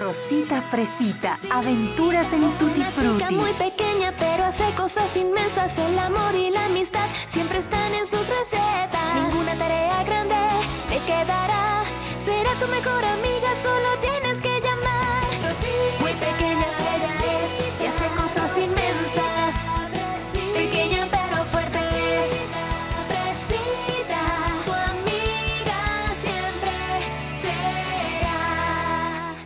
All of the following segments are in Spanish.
Rosita Fresita, aventuras en Tutti Frutti. Una chica muy pequeña pero hace cosas inmensas. El amor y la amistad siempre están en sus recetas. Ninguna tarea grande te quedará. Será tu mejor amiga, solo tienes que llamar. Rosita, muy pequeña ella es y hace cosas inmensas. Pequeña pero fuerte es. Fresita, tu amiga siempre será.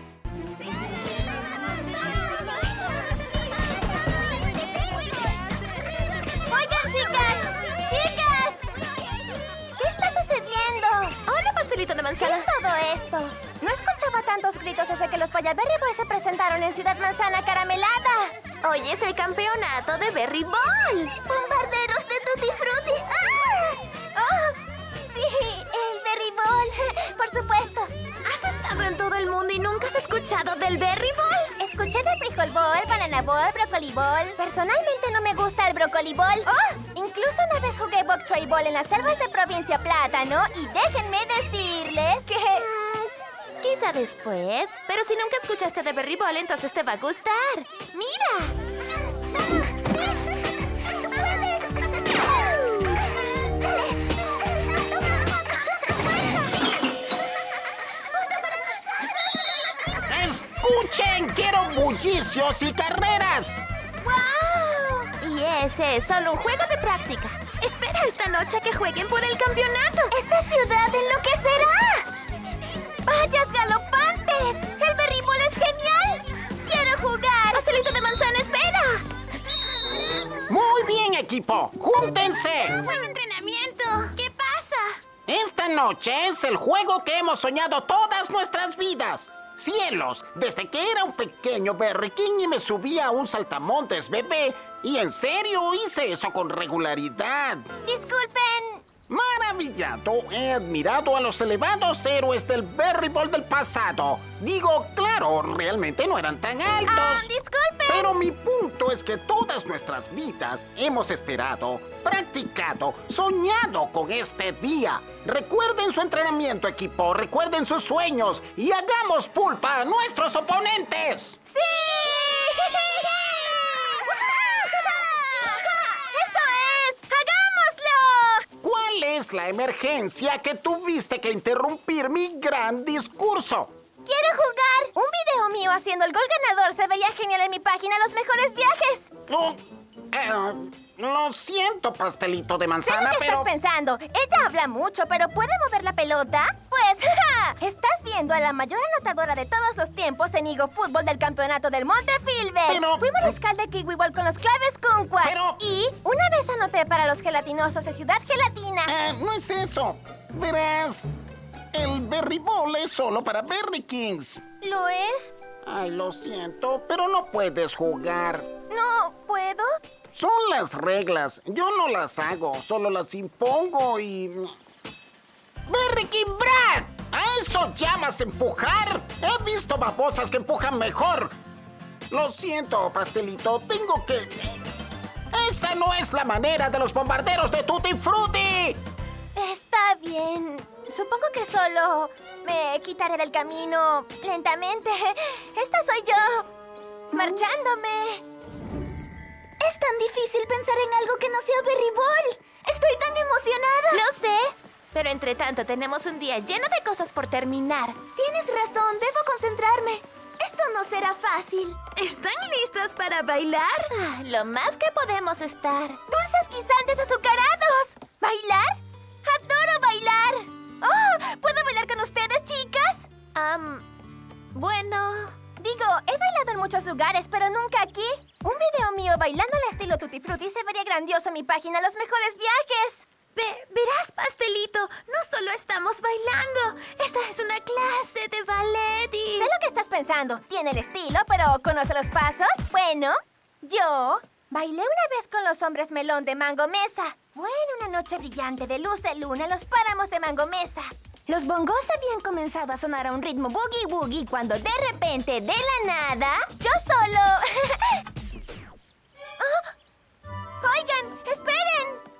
Oigan, chicas, chicas, ¿qué está sucediendo? Hola, pastelito de ¿Qué manzana. es todo esto? No escuchaba tantos gritos desde que los Payaberry Boys se presentaron en Ciudad Manzana Caramelada. Hoy es el campeonato de Berry Ball. ¡Bombarderos de Tutti Frutti! ¡Ah! ¡Oh! Sí, el Berry Ball, por supuesto. ¿Has estado en todo el mundo y nunca has escuchado del Berry Ball? Escuché del Frijol Ball, Banana Ball, Broccoli Ball. Personalmente no me gusta el Broccoli Ball. ¡Oh! Incluso una vez jugué Bok Choy Ball en las selvas de Provincia Plátano. Y déjenme decirles que... Quizá después. Pero si nunca escuchaste de Berry Ball, entonces te va a gustar. ¡Mira! ¡Escuchen! ¡Quiero bullicios y carreras! ¡Wow! Y ese es solo un juego de práctica. Espera esta noche a que jueguen por el campeonato. ¡Esta ciudad enloquecerá! ¡Vallas galopantes! ¡El Berry Ball es genial! ¡Quiero jugar! ¡Pastelito de manzana, espera! Muy bien, equipo. ¡Júntense! ¡Buen entrenamiento! ¿Qué pasa? Esta noche es el juego que hemos soñado todas nuestras vidas. ¡Cielos! Desde que era un pequeño Berry King y me subía a un saltamontes bebé. Y en serio hice eso con regularidad. Disculpen. Maravillado, he admirado a los elevados héroes del Berry Ball del pasado. Digo, claro, realmente no eran tan altos. Disculpen. Pero mi punto es que todas nuestras vidas hemos esperado, practicado, soñado con este día. Recuerden su entrenamiento, equipo, recuerden sus sueños y hagamos pulpa a nuestros oponentes. ¡Sí! ¡Eso es! ¡Hagámoslo! ¿Cuál es la emergencia que tuviste que interrumpir mi gran discurso? ¡Quiero jugar! Un video mío haciendo el gol ganador se vería genial en mi página Los Mejores Viajes. Oh, lo siento, pastelito de Sé lo manzana, que pero... estás pensando. Ella habla mucho, pero ¿puede mover la pelota? Pues, ¡ja! Estás viendo a la mayor anotadora de todos los tiempos en Igo Fútbol del campeonato del Monte Filbert. Pero... Fuimos al Scal de Kiwi Ball con los claves Kunqua. Pero... Y una vez anoté para los gelatinosos de Ciudad Gelatina. no es eso. Verás, el Berry Ball es solo para Berry Kings. ¿Lo es? Ay, lo siento, pero no puedes jugar. ¿No puedo? Son las reglas. Yo no las hago, solo las impongo y... ¡Berry King Brad! ¿A eso llamas empujar? He visto babosas que empujan mejor. Lo siento, pastelito, tengo que... ¡Esa no es la manera de los bombarderos de Tutti Frutti! Está bien. Supongo que solo me quitaré del camino lentamente. Esta soy yo, marchándome. Es tan difícil pensar en algo que no sea Berry Ball. Estoy tan emocionada. Lo sé. Pero entre tanto tenemos un día lleno de cosas por terminar. Tienes razón, debo concentrarme. Esto no será fácil. ¿Están listas para bailar? Lo más que podemos estar. ¡Dulces guisantes azucarados! ¿Bailar? ¡Adoro bailar! ¡Oh! ¿Puedo bailar con ustedes, chicas? Bueno... Digo, he bailado en muchos lugares, pero nunca aquí. Un video mío bailando al estilo Tutti Frutti se vería grandioso en mi página Los Mejores Viajes. Verás, pastelito, no solo estamos bailando. Esta es una clase de ballet y... Sé lo que estás pensando. Tiene el estilo, pero ¿conoce los pasos? Bueno, yo bailé una vez con los hombres melón de Mango Mesa. Fue en una noche brillante de luz de luna en los páramos de Mango Mesa. Los bongos habían comenzado a sonar a un ritmo boogie woogie cuando de repente, de la nada, yo solo... ¡Oh! ¡Oigan! ¡Esperen!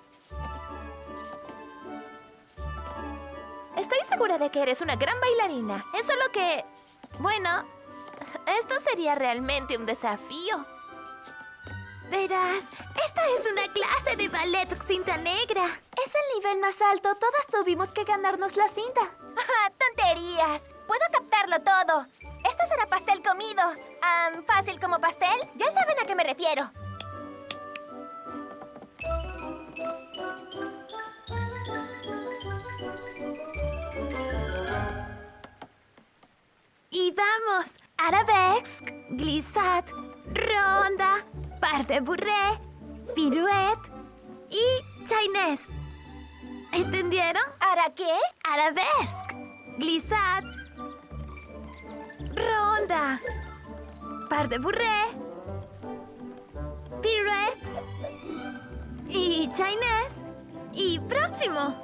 Estoy segura de que eres una gran bailarina. Es solo que... Bueno, Esto sería realmente un desafío. Verás, esta es una clase de ballet cinta negra. Es el nivel más alto. Todas tuvimos que ganarnos la cinta. ¡Tonterías! Puedo captarlo todo. Esto será pastel comido. ¿Fácil como pastel? Ya saben a qué me refiero. Y vamos. Arabesque, glissade, ronda, pas de bourrée, pirouette y chainés. ¿Entendieron? ¿Ahora qué? Arabesque, glissade, ronda, pas de bourrée, pirouette y chainés. Y próximo.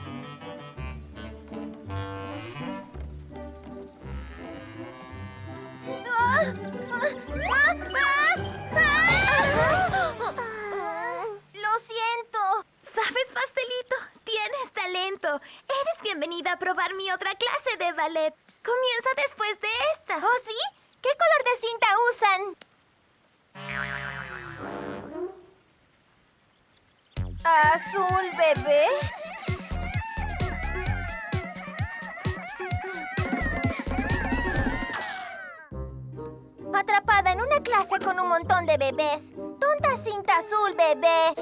Lo siento. ¿Sabes, pastelito? Tienes talento. Eres bienvenida a probar mi otra clase de ballet. Comienza después de esta. ¿Oh, sí? ¿Qué color de cinta usan? ¿Azul, bebé? Atrapada en una clase con un montón de bebés. Tonta cinta azul, bebé.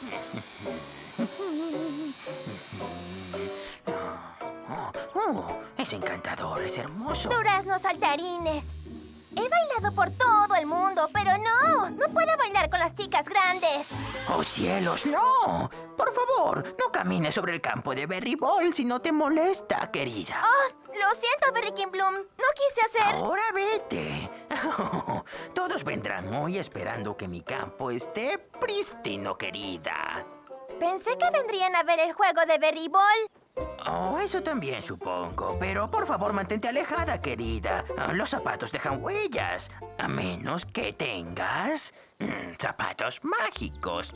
Es encantador, es hermoso. Duraznos saltarines. He bailado por todo el mundo, pero no puedo bailar con las chicas grandes. ¡Oh, cielos, no! Por favor, no camines sobre el campo de Berry Ball si no te molesta, querida. Oh, lo siento, Berry King Bloom. No quise hacer... Ahora vete. Todos vendrán hoy esperando que mi campo esté prístino, querida. Pensé que vendrían a ver el juego de Berry Ball. Oh, eso también supongo. Pero por favor, mantente alejada, querida. Los zapatos dejan huellas. A menos que tengas... zapatos mágicos.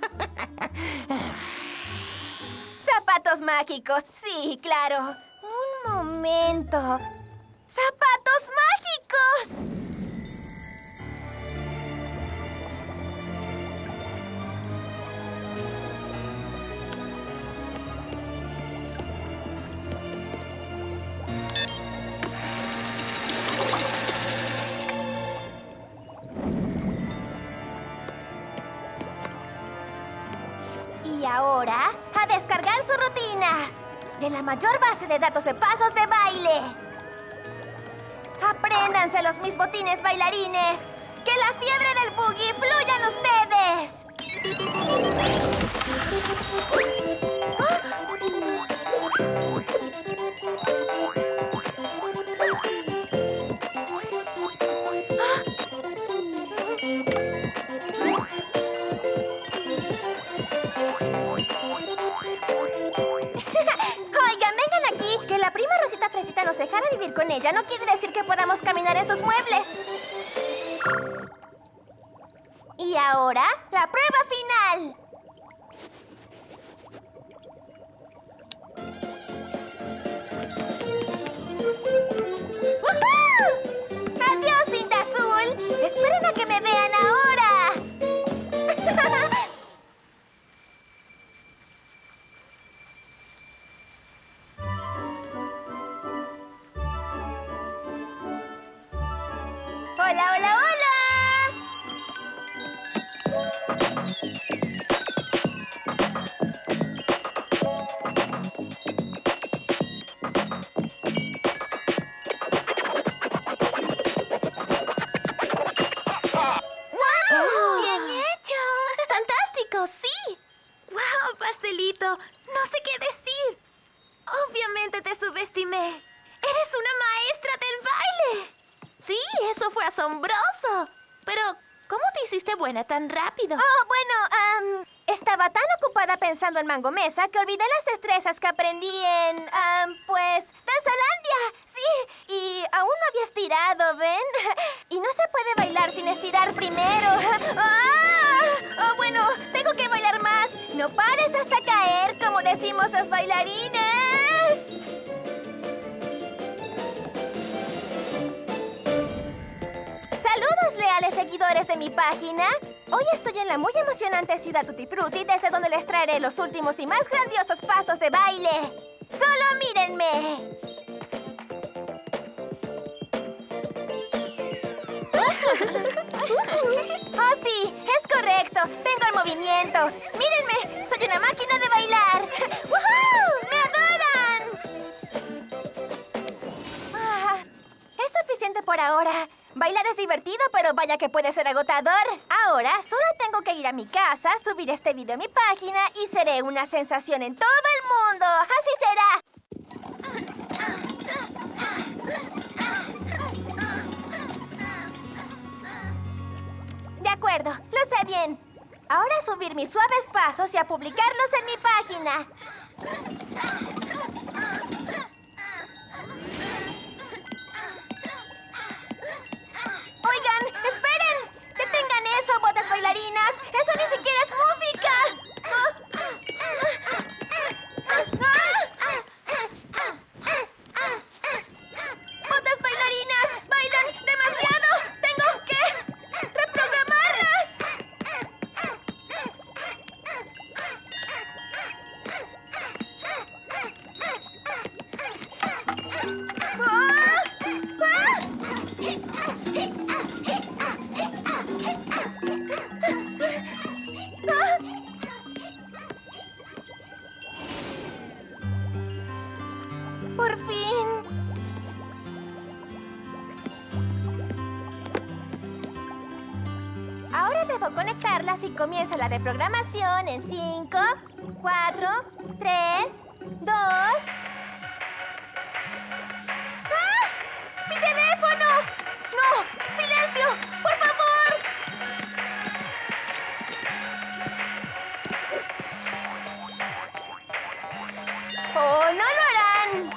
¡Zapatos mágicos! Sí, claro. Un momento. ¡Zapatos mágicos! Y ahora, a descargar su rutina de la mayor base de datos de pasos de baile. ¡Apréndanselos, mis botines bailarines! ¡Que la fiebre del boogie fluya en ustedes! Oigan, vengan aquí, que la prima Rosita Fresita nos dejara vivir con ella no quiere decir que podamos caminar en sus muebles. Y ahora, la prueba final. ¡Woohoo! ¡Adiós, cinta azul! ¡Esperen a que me vean ahora! ¡Hola, hola, hola! ¡Wow! ¡Bien hecho! ¡Fantástico, sí! ¡Wow, pastelito! No sé qué decir. Obviamente te subestimé. ¡Eres una maestra del baile! Sí, eso fue asombroso. Pero, ¿cómo te hiciste buena tan rápido? Oh, bueno, estaba tan ocupada pensando en Mango Mesa que olvidé las destrezas que aprendí en, pues, Danzalandia. Sí, y aún no había estirado, ¿ven? Y no se puede bailar sin estirar primero. ¡Ah! Oh, bueno, tengo que bailar más. No pares hasta caer, como decimos los bailarines. seguidores de mi página. Hoy estoy en la muy emocionante ciudad Tutti Frutti, desde donde les traeré los últimos y más grandiosos pasos de baile. ¡Solo mírenme! ¡Oh, sí! ¡Es correcto! ¡Tengo el movimiento! ¡Mírenme! ¡Soy una máquina de bailar! ¡Woohoo! ¡Me adoran! Es suficiente por ahora. Bailar es divertido, pero vaya que puede ser agotador. Ahora solo tengo que ir a mi casa, subir este video a mi página y seré una sensación en todo el mundo. ¡Así será! De acuerdo, lo sé bien. Ahora subir mis suaves pasos y a publicarlos en mi página. Oigan, esperen. Detengan eso, botas bailarinas. Eso ni siquiera es música. Botas bailarinas bailan demasiado. Tengo que reprogramarlas. Por fin. Ahora debo conectarlas y comienza la reprogramación en 5, 4, 3, 2... ¡Ah! ¡Mi teléfono! ¡No! ¡Silencio! ¡Por favor! ¡Oh, no lo harán!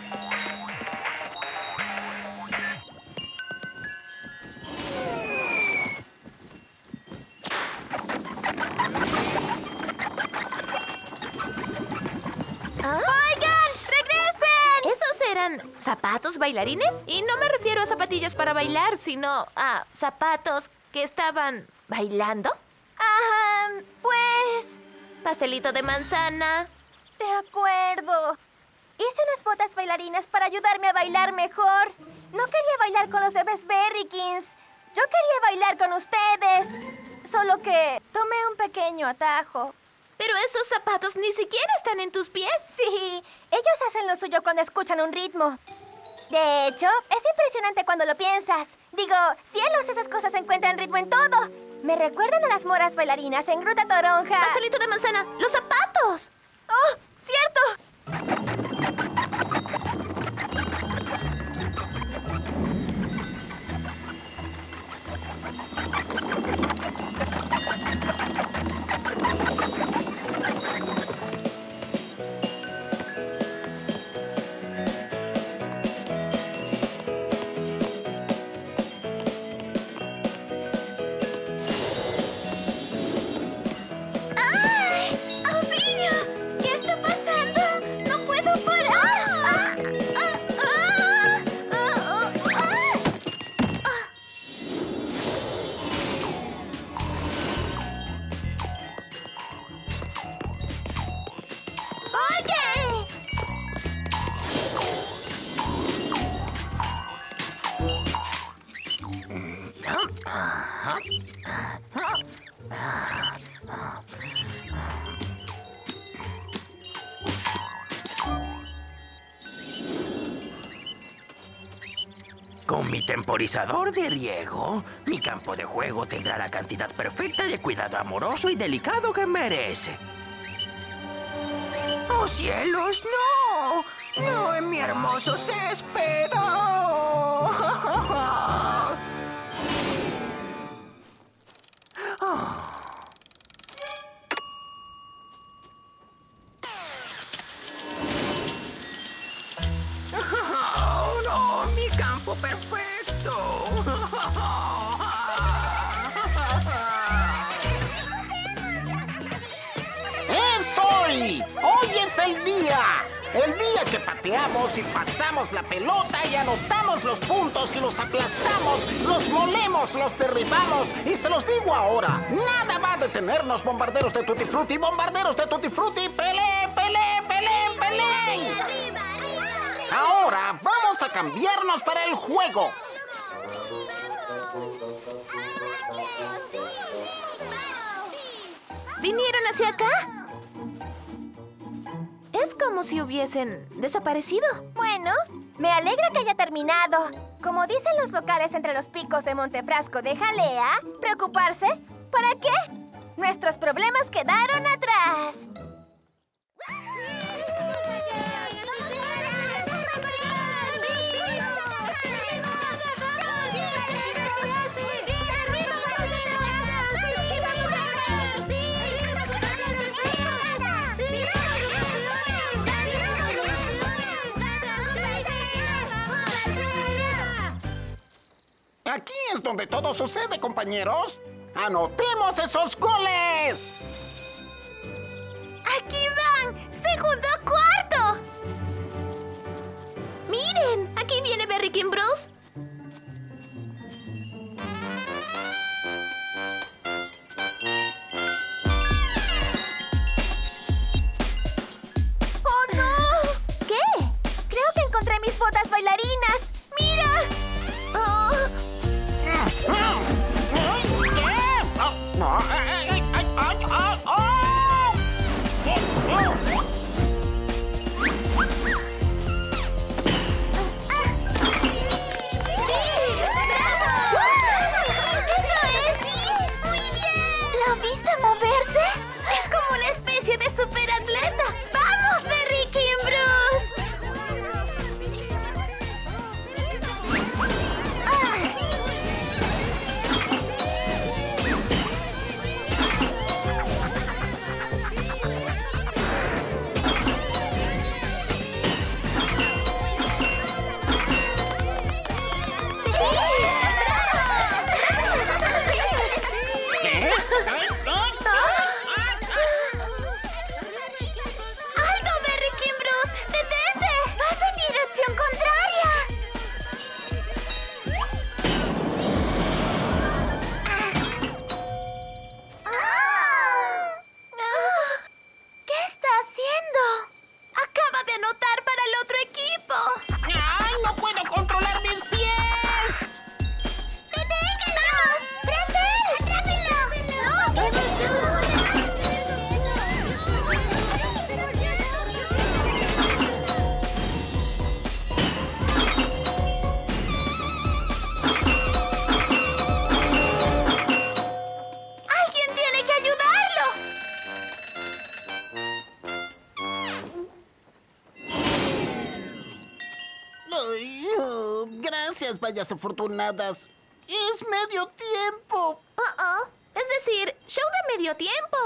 ¡Oigan! ¡Regresen! ¿Esos eran zapatos bailarines? Y no me refiero a zapatillas para bailar, sino a zapatos que estaban bailando. Pues... Pastelito de manzana. De acuerdo. Hice unas botas bailarinas para ayudarme a bailar mejor. No quería bailar con los bebés Berrykins. Yo quería bailar con ustedes. Solo que tomé un pequeño atajo. Pero esos zapatos ni siquiera están en tus pies. Sí, ellos hacen lo suyo cuando escuchan un ritmo. De hecho, es impresionante cuando lo piensas. Digo, cielos, esas cosas encuentran ritmo en todo. Me recuerdan a las moras bailarinas en Gruta Toronja. Pastelito de manzana, los zapatos. ¡Oh, cierto! Con mi temporizador de riego, mi campo de juego tendrá la cantidad perfecta de cuidado amoroso y delicado que merece. ¡Oh, cielos, no! ¡No en mi hermoso césped! ¡Oh! ¡Oh, no! ¡Mi campo perfecto! ¡Es hoy! ¡Hoy es el día! El día que pateamos y pasamos la pelota y anotamos los puntos y los aplastamos, los molamos. molemos, los derribamos. Y se los digo ahora, nada va a detenernos, bombarderos de Tutti Frutti, bombarderos de Tutti Frutti. ¡Pelé, pelé, pelé, pelé! Ahora vamos a cambiarnos para el juego. ¿Vinieron hacia acá? Es como si hubiesen desaparecido. Bueno, me alegra que haya terminado. Como dicen los locales entre los picos de Montefrasco de Jalea, ¿preocuparse? ¿Para qué? Nuestros problemas quedaron atrás. Aquí es donde todo sucede, compañeros. ¡Anotemos esos goles! ¡Aquí van! ¡Segundo cuarto! ¡Miren! Aquí viene Berry King Bruce. ¡Oh, no! ¿Qué? Creo que encontré mis botas bailarinas. ¡Mira! Oh. ¡Superatleta! ¡Vamos, Berry King Bruce! Gracias, vallas afortunadas. Es medio tiempo. Es decir, show de medio tiempo.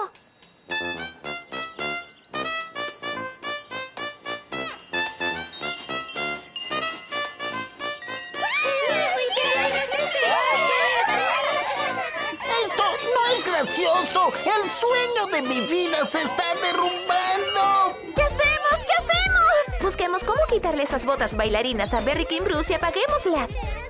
¡Esto no es gracioso! ¡El sueño de mi vida se está derrumbando! ¿Qué hacemos? ¿Qué hacemos? Busquemos cómo quitarle esas botas bailarinas a Berry King Bruce y apaguémoslas.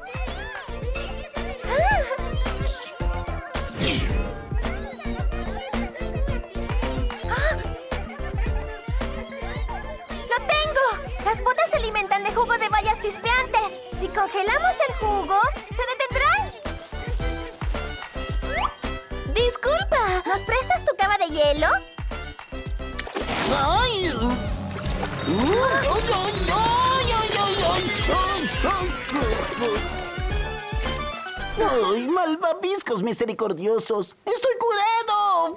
¡Lo tengo! Las botas se alimentan de jugo de bayas chispeantes. Si congelamos el jugo, ¿se detendrán? ¡Disculpa! ¿Nos prestas tu cava de hielo? ¡Ay! ¡Ay, malvaviscos misericordiosos! ¡Estoy curado!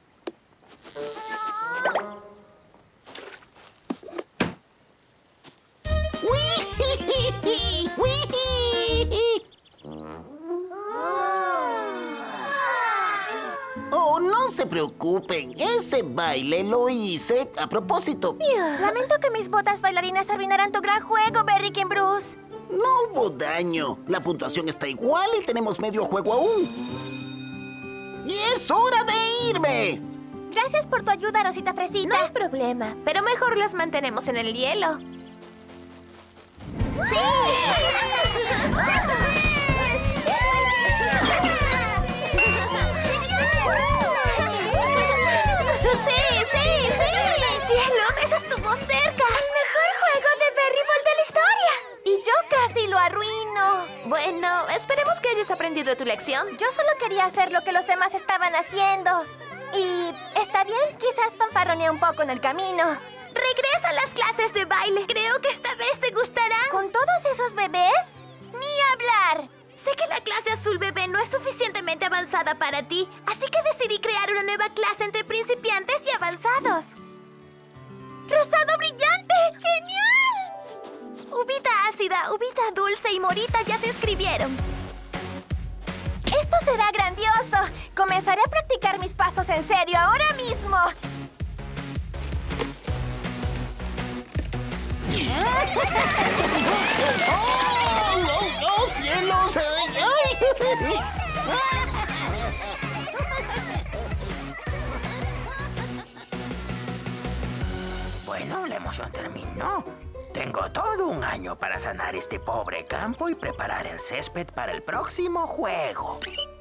Oh, no se preocupen. Ese baile lo hice a propósito. Lamento que mis botas bailarinas arruinaran tu gran juego, Berry King Bruce. No hubo daño. La puntuación está igual y tenemos medio juego aún. ¡Y es hora de irme! Gracias por tu ayuda, Rosita Fresita. No hay problema, pero mejor las mantenemos en el hielo. ¡Sí! esperemos que hayas aprendido tu lección. Yo solo quería hacer lo que los demás estaban haciendo. Y está bien, quizás fanfarroneé un poco en el camino. Regresa a las clases de baile. Creo que esta vez te gustará. ¿Con todos esos bebés? ¡Ni hablar! Sé que la clase azul bebé no es suficientemente avanzada para ti, así que decidí crear una nueva clase entre principiantes y avanzados. ¡Rosado brillante! ¡Genial! Ubita ácida, Ubita dulce y Morita ya se inscribieron. ¡Esto será grandioso! Comenzaré a practicar mis pasos en serio ahora mismo. ¡Oh, cielos! Bueno, la emoción terminó. Tengo todo un año para sanar este pobre campo y preparar el césped para el próximo juego.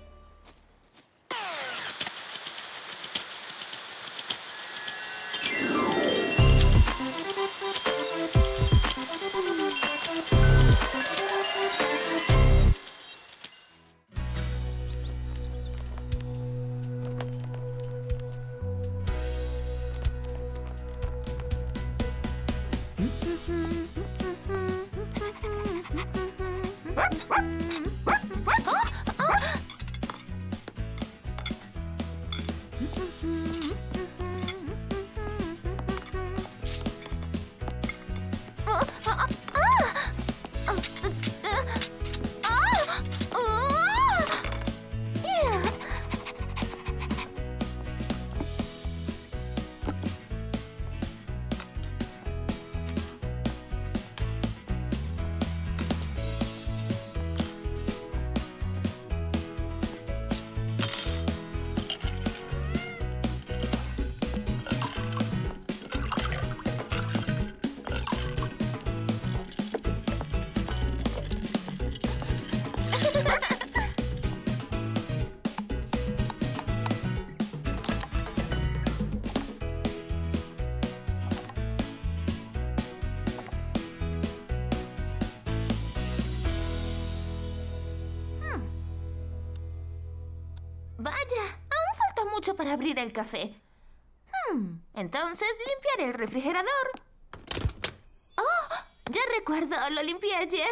Vaya, aún falta mucho para abrir el café. Entonces limpiaré el refrigerador. ¡Oh! Ya recuerdo, lo limpié ayer.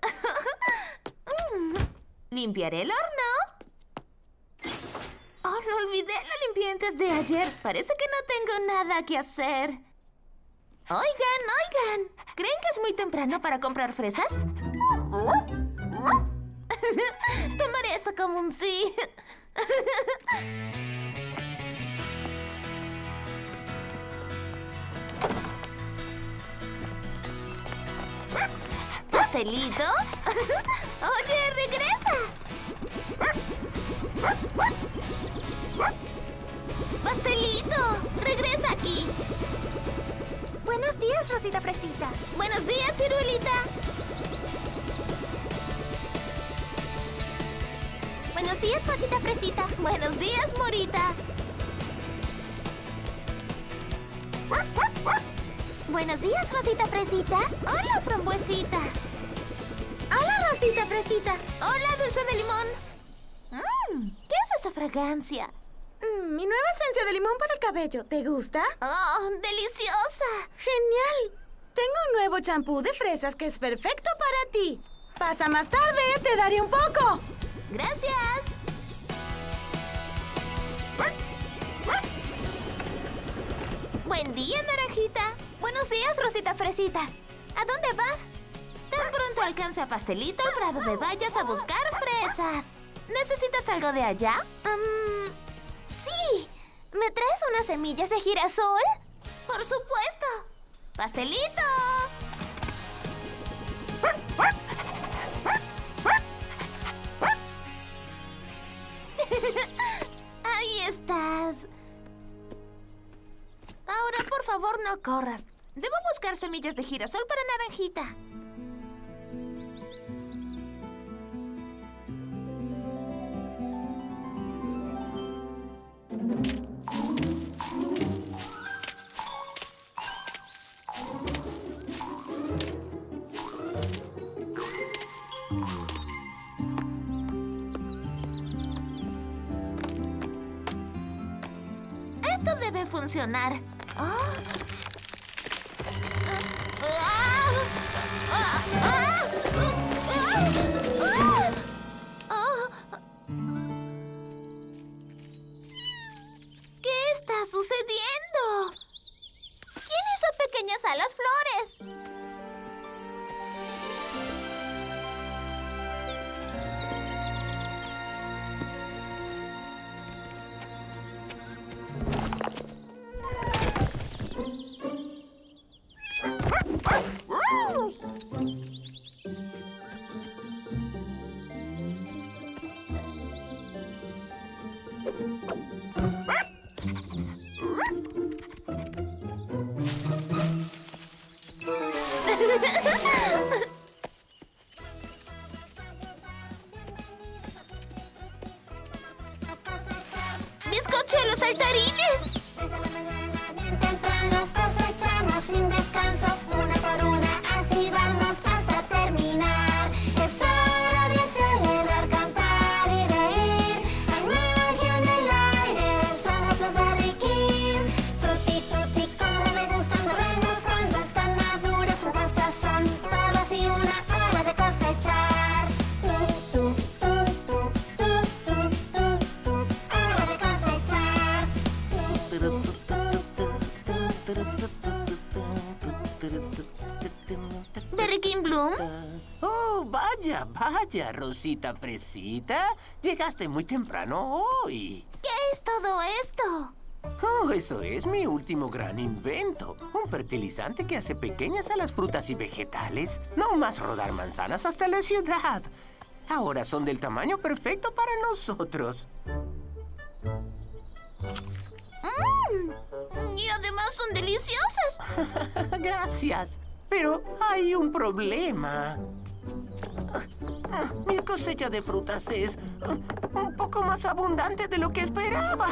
Limpiaré el horno. Oh, lo olvidé, lo limpié antes de ayer. Parece que no tengo nada que hacer. Oigan, ¿creen que es muy temprano para comprar fresas? Tomaré eso como un sí. ¿Pastelito? Oye, regresa. Pastelito, regresa aquí. Buenos días, Rosita Fresita. Buenos días, ciruelita. Buenos días, Rosita Fresita. Buenos días, Morita. Buenos días, Rosita Fresita. Hola, Frambuesita. Hola, Rosita Fresita. Hola, dulce de limón. ¿Qué es esa fragancia? Mi nueva esencia de limón para el cabello. ¿Te gusta? ¡Oh, deliciosa! ¡Genial! Tengo un nuevo champú de fresas que es perfecto para ti. Pasa más tarde, te daré un poco. ¡Gracias! Buen día, Naranjita. Buenos días, Rosita Fresita. ¿A dónde vas? Tan pronto alcance a Pastelito el prado de bayas a buscar fresas. ¿Necesitas algo de allá? Sí. ¿Me traes unas semillas de girasol? ¡Por supuesto! ¡Pastelito! Ahí estás. Ahora, por favor, no corras. Debo buscar semillas de girasol para Naranjita. debe funcionar. ¿Qué está sucediendo? ¿Quién hizo pequeñas a las flores? ¡Bizcocho a los saltarines! Desde la mañana bien temprano cosechamos sin descanso, una por una, así vamos hasta terminar. Es hora de celebrar, cantar y reír. Hay magia en el aire, somos los Berry Kings. Frutti, frutti, como me gusta, sabemos cuando están maduras, jugosas son todas y una hora de cosechar. Hora de cosechar. ¿Berry King Bloom? Oh, vaya, vaya, Rosita Fresita. Llegaste muy temprano hoy. ¿Qué es todo esto? Oh, eso es mi último gran invento. Un fertilizante que hace pequeñas a las frutas y vegetales. No más rodar manzanas hasta la ciudad. Ahora son del tamaño perfecto para nosotros. Y además son deliciosas. Gracias. Pero hay un problema. Mi cosecha de frutas es un poco más abundante de lo que esperaba.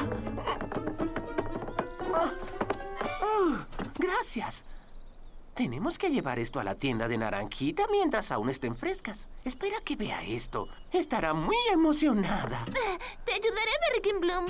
Gracias. Tenemos que llevar esto a la tienda de Naranjita mientras aún estén frescas. Espera que vea esto. Estará muy emocionada. Te ayudaré, Berry King Bloom.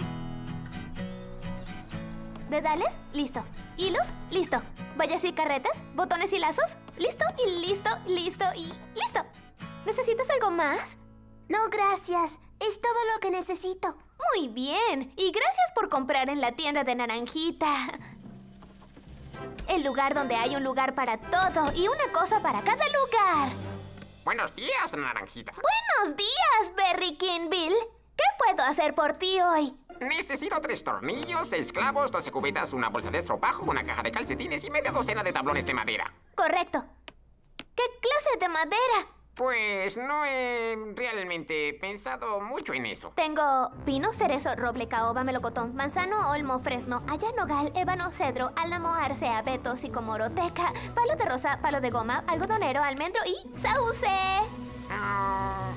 ¿Dedales? Listo. ¿Hilos? Listo. ¿Vallas y carretas? ¿Botones y lazos? Listo y listo, listo y listo. ¿Necesitas algo más? No, gracias. Es todo lo que necesito. Muy bien. Y gracias por comprar en la tienda de Naranjita. El lugar donde hay un lugar para todo y una cosa para cada lugar. Buenos días, Naranjita. Buenos días, Berry King Bill. ¿Qué puedo hacer por ti hoy? Necesito 3 tornillos, 6 clavos, 12 cubetas, una bolsa de estropajo, una caja de calcetines y media docena de tablones de madera. Correcto. ¿Qué clase de madera? Pues no he realmente pensado mucho en eso. Tengo pino, cerezo, roble, caoba, melocotón, manzano, olmo, fresno, haya, nogal, ébano, cedro, álamo, arce, abeto, sicomoro, teca, palo de rosa, palo de goma, algodonero, almendro y sauce. Ah,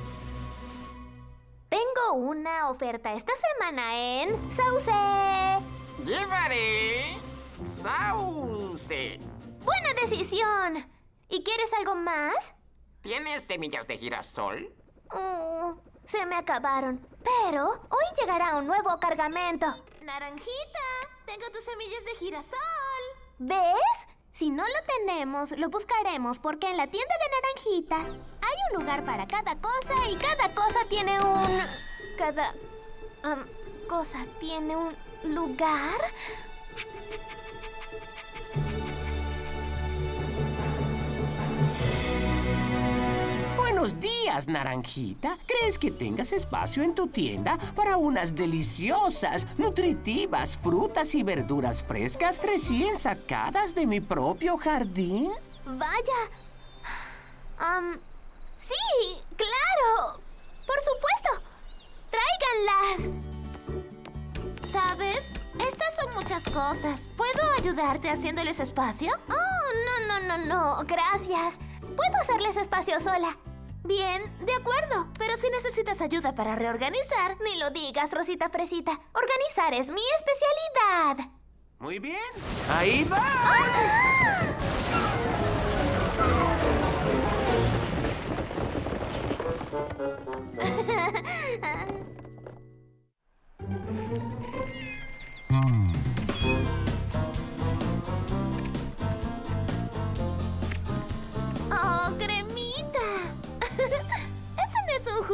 Tengo una oferta esta semana en sauce. llevaré sauce. Buena decisión. ¿Y quieres algo más? ¿Tienes semillas de girasol? Se me acabaron. Pero hoy llegará un nuevo cargamento. Naranjita, tengo tus semillas de girasol. ¿Ves? Si no lo tenemos, lo buscaremos porque en la tienda de Naranjita hay un lugar para cada cosa y cada cosa tiene un... Cada... cosa tiene un lugar. Buenos días, Naranjita. ¿Crees que tengas espacio en tu tienda para unas deliciosas, nutritivas frutas y verduras frescas recién sacadas de mi propio jardín? Vaya. Sí, claro. Por supuesto. Tráiganlas. ¿Sabes? Estas son muchas cosas. ¿Puedo ayudarte haciéndoles espacio? Oh, no. Gracias. Puedo hacerles espacio sola. Bien, de acuerdo. Pero si necesitas ayuda para reorganizar... Ni lo digas, Rosita Fresita. Organizar es mi especialidad. Muy bien. ¡Ahí va!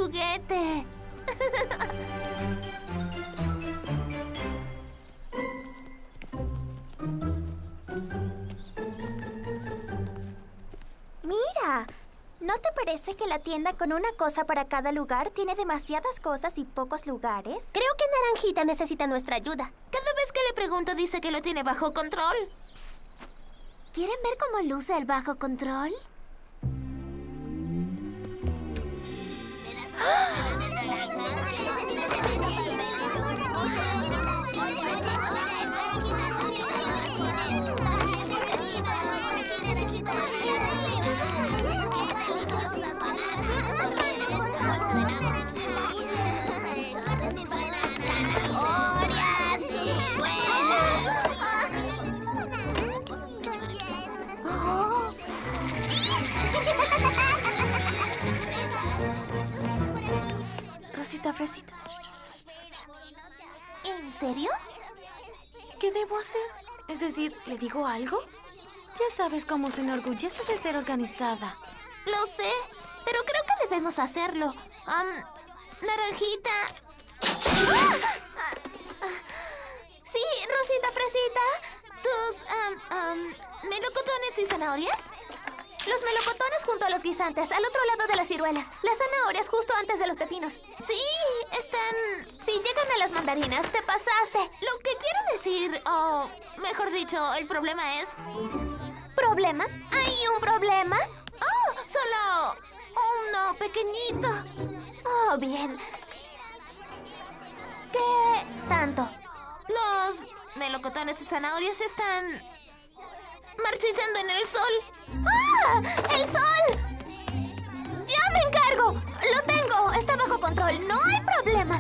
juguete. Mira, ¿no te parece que la tienda con una cosa para cada lugar tiene demasiadas cosas y pocos lugares? Creo que Naranjita necesita nuestra ayuda. Cada vez que le pregunto dice que lo tiene bajo control. ¿Quieren ver cómo luce el bajo control? Rosita Fresita. ¿En serio? ¿Qué debo hacer? Es decir, ¿le digo algo? Ya sabes cómo se enorgullece de ser organizada. Lo sé, pero creo que debemos hacerlo. Naranjita. Sí, Rosita Fresita. ¿Tus melocotones y zanahorias? Los melocotones junto a los guisantes, al otro lado de las ciruelas. Las zanahorias justo antes de los pepinos. Sí, están... Si llegan a las mandarinas, te pasaste. Lo que quiero decir, o mejor dicho, el problema es... ¿Problema? ¿Hay un problema? ¡Oh! Solo uno pequeñito. Oh, bien. ¿Qué tanto? Los melocotones y zanahorias están marchitando en el sol. ¡Ah! ¡El sol! ¡Ya me encargo! ¡Lo tengo! Está bajo control. ¡No hay problema!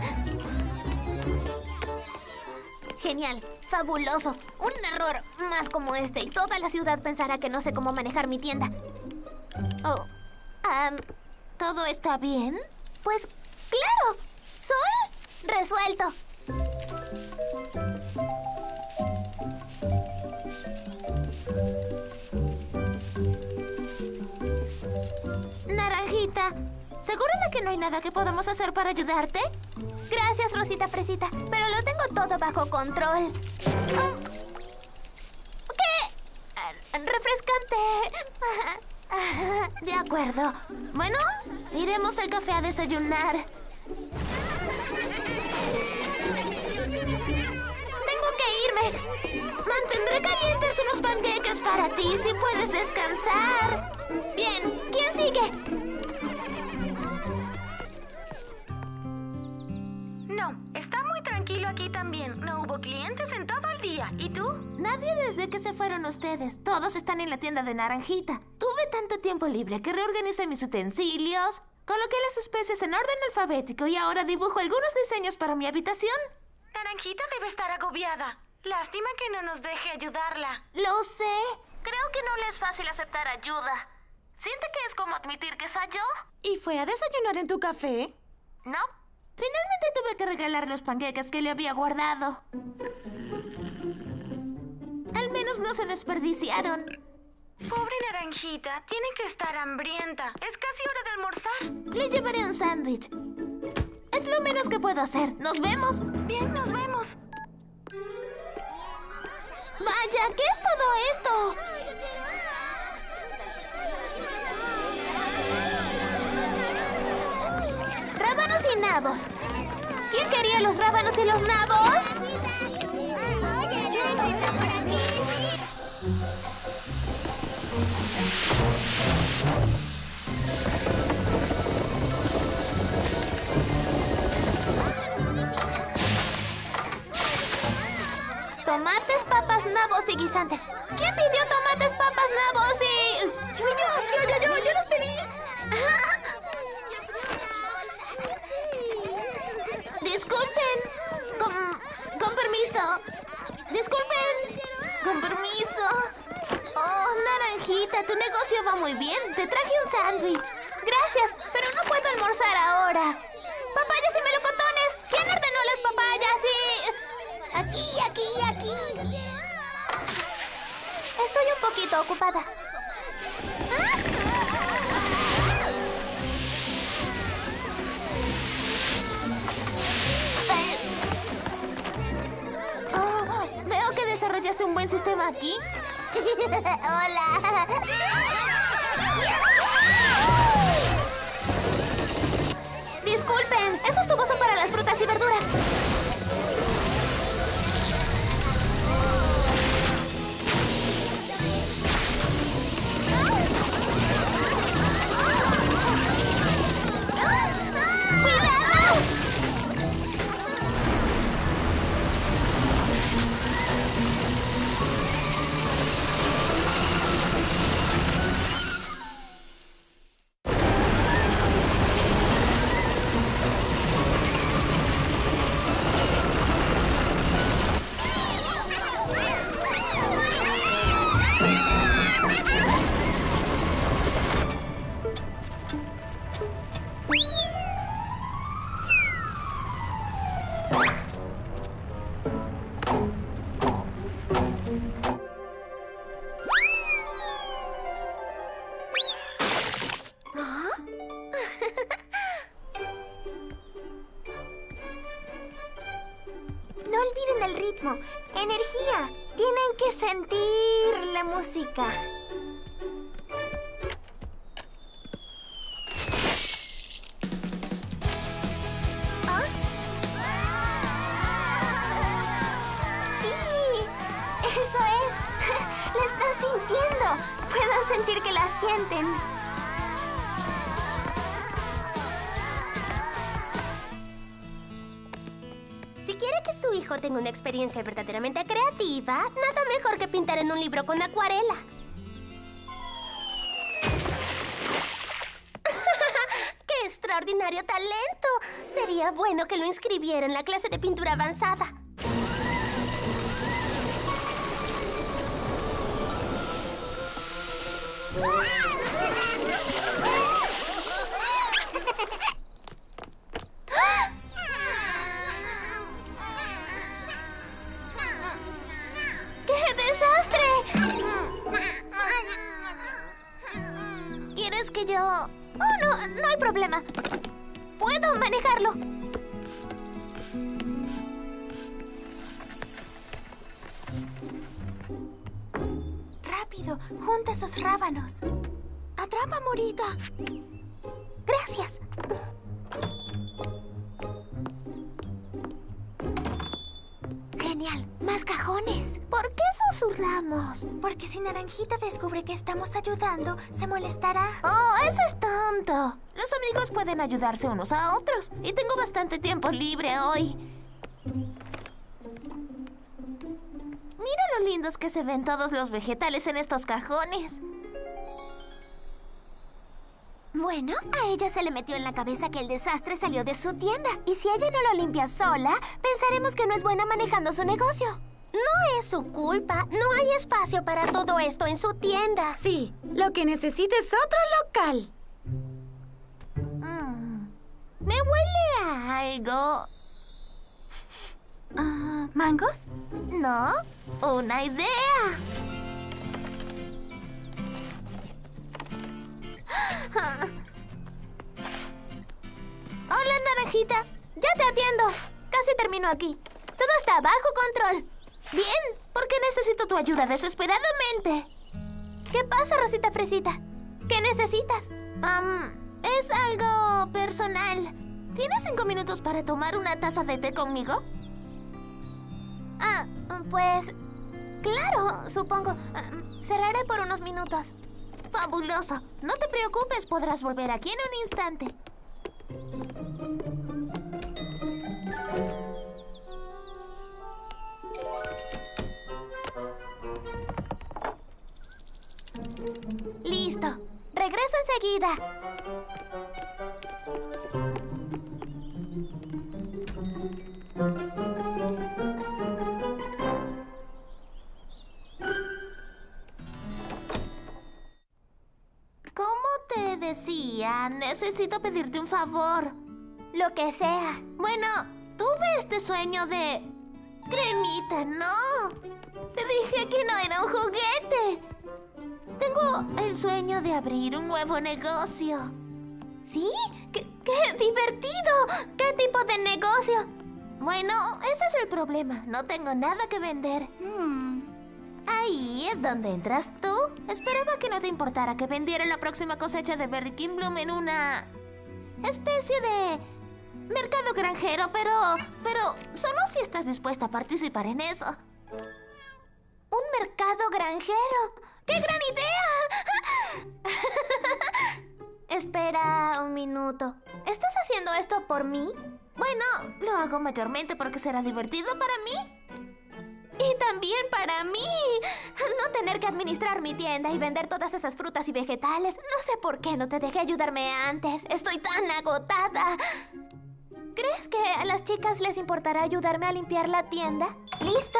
Genial. Fabuloso. Un error más como este y toda la ciudad pensará que no sé cómo manejar mi tienda. Oh. ¿Todo está bien? Pues, claro. Sol, resuelto. Naranjita, ¿segura de que no hay nada que podamos hacer para ayudarte? Gracias, Rosita Fresita, pero lo tengo todo bajo control. ¿Qué? Refrescante. De acuerdo. Bueno, iremos al café a desayunar. Tengo que irme. Mantendré calientes unos panqueques para ti si puedes descansar. Bien, ¿quién sigue? No, está muy tranquilo aquí también. No hubo clientes en todo el día. ¿Y tú? Nadie desde que se fueron ustedes. Todos están en la tienda de Naranjita. Tuve tanto tiempo libre que reorganicé mis utensilios, coloqué las especies en orden alfabético y ahora dibujo algunos diseños para mi habitación. Naranjita debe estar agobiada. Lástima que no nos deje ayudarla. Lo sé. Creo que no le es fácil aceptar ayuda. ¿Siente que es como admitir que falló? ¿Y fue a desayunar en tu café? No. Finalmente tuve que regalar los panqueques que le había guardado. Al menos no se desperdiciaron. Pobre Naranjita, tiene que estar hambrienta. Es casi hora de almorzar. Le llevaré un sándwich. Es lo menos que puedo hacer. ¡Nos vemos! Bien, nos vemos. ¡Vaya! ¿Qué es todo esto? Rábanos y nabos. ¿Quién quería los rábanos y los nabos? Tomates, papas, nabos y guisantes. ¿Quién pidió tomates, papas, nabos y...? ¡Yo los pedí! Disculpen. Con permiso. Disculpen. Con permiso. Oh, Naranjita, tu negocio va muy bien. Te traje un sándwich. Gracias, pero no puedo almorzar ahora. ¡Papayas y melocotones! ¿Quién ordenó las papayas y...? Aquí. Estoy un poquito ocupada. desarrollaste un buen sistema aquí? ¡Hola! Disculpen, esos tubos son para las frutas y verduras. No olviden el ritmo. ¡Energía! Tienen que sentir la música. ¿Ah? ¡Sí! ¡Eso es! ¡La están sintiendo! Puedo sentir que la sienten. Si quiere que su hijo tenga una experiencia verdaderamente creativa, nada mejor que pintar en un libro con acuarela. ¡Qué extraordinario talento! Sería bueno que lo inscribiera en la clase de pintura avanzada. ¡Qué desastre! ¿Quieres que yo...? Oh, no hay problema. Puedo manejarlo. Rápido, junta esos rábanos. Atrapa, Morita. Gracias. Genial, más cajones. ¿Por qué susurramos? Porque si Naranjita descubre que estamos ayudando, se molestará. Oh, eso es tonto. Los amigos pueden ayudarse unos a otros. Y tengo bastante tiempo libre hoy. Mira lo lindos que se ven todos los vegetales en estos cajones. Bueno, a ella se le metió en la cabeza que el desastre salió de su tienda. Y si ella no lo limpia sola, pensaremos que no es buena manejando su negocio. No es su culpa. No hay espacio para todo esto en su tienda. Sí, lo que necesita es otro local. Me huele a algo. ¿Mangos? No, una idea. Hola, Naranjita. Ya te atiendo. Casi termino aquí. Todo está bajo control. Bien, porque necesito tu ayuda desesperadamente. ¿Qué pasa, Rosita Fresita? ¿Qué necesitas? Es algo personal. ¿Tienes 5 minutos para tomar una taza de té conmigo? Pues... claro, supongo. Cerraré por unos minutos. Fabuloso. No te preocupes, podrás volver aquí en un instante. Listo. Regreso enseguida. Como te decía, necesito pedirte un favor. Lo que sea. Bueno, tuve este sueño de... cremita, ¿no? Te dije que no era un juguete. Tengo el sueño de abrir un nuevo negocio. ¿Sí? ¡Qué divertido! ¿Qué tipo de negocio? Bueno, ese es el problema. No tengo nada que vender. Ahí es donde entras tú. Esperaba que no te importara que vendiera la próxima cosecha de Berry King Bloom en una especie de mercado granjero, pero solo si estás dispuesta a participar en eso. ¿Un mercado granjero? ¡Qué gran idea! Espera un minuto. ¿Estás haciendo esto por mí? Bueno, lo hago mayormente porque será divertido para mí. Y también para mí. No tener que administrar mi tienda y vender todas esas frutas y vegetales. No sé por qué no te dejé ayudarme antes. Estoy tan agotada. ¿Crees que a las chicas les importará ayudarme a limpiar la tienda? ¡Listo!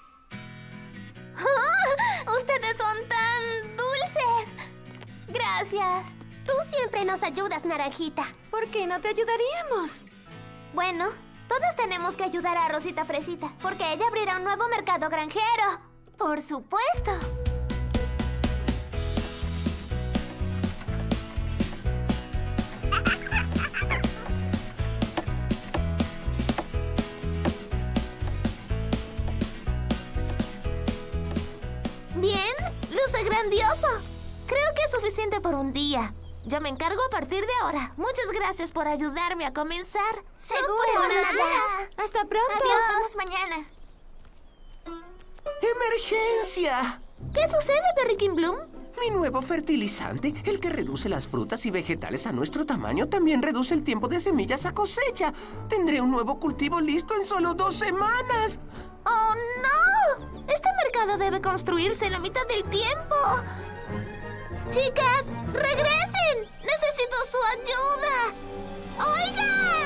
¡Oh! ¡Ustedes son tan dulces! Gracias. Tú siempre nos ayudas, Naranjita. ¿Por qué no te ayudaríamos? Bueno, todas tenemos que ayudar a Rosita Fresita, porque ella abrirá un nuevo mercado granjero. ¡Por supuesto! Bien, luce grandioso. Creo que es suficiente por un día. Yo me encargo a partir de ahora. Muchas gracias por ayudarme a comenzar. ¡Seguro, nada! ¡Hasta pronto! Adiós, vemos mañana. ¡Emergencia! ¿Qué sucede, Berry King Bloom? Mi nuevo fertilizante, el que reduce las frutas y vegetales a nuestro tamaño, también reduce el tiempo de semillas a cosecha. Tendré un nuevo cultivo listo en solo 2 semanas. ¡Oh, no! Este mercado debe construirse en la mitad del tiempo. ¡Chicas, regresen! ¡Necesito su ayuda! ¡Oigan!